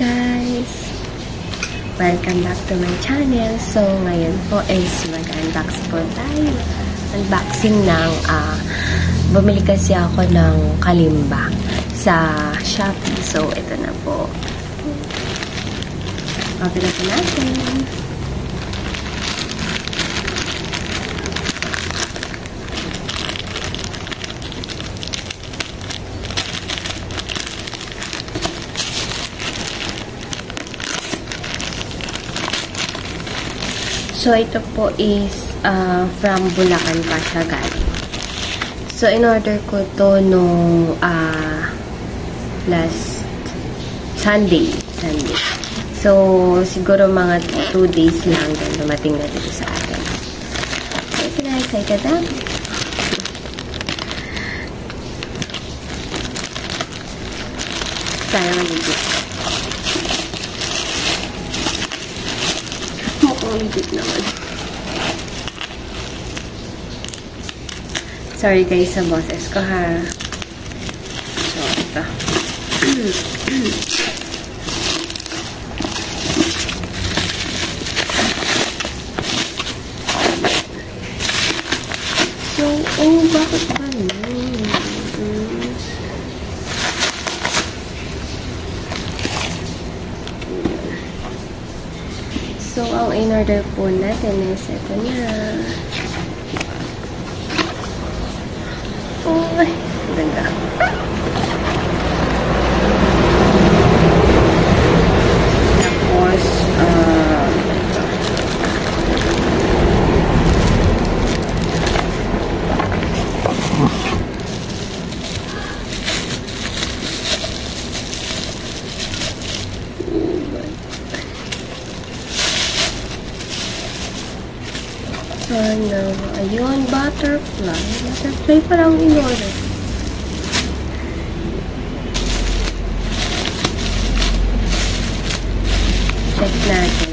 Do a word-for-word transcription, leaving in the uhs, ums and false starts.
guys! Welcome back to my channel. So, ngayon po is mag-unbox po tayo. Unboxing ng, ah, uh, bumili kasi ako ng Kalimba sa Shopee. So, ito na po. Open na po natin. So, ito po is uh, from Bulacan pa siya galing. So, in-order ko to nung uh, last Sunday. Sunday. So, siguro mga two days lang din dumating na dito sa atin. So, ito na, excited na. Sayang legit. Mukhang legit naman. Sorry guys sa boses ko ha. So, ito. So, oh, bakit ba yun? So, ang in-order po natin is ito na. Oh, ay, ganda. Tapos, uh, ano, ayun, butterfly. Butterfly pa lang in-order. Check natin.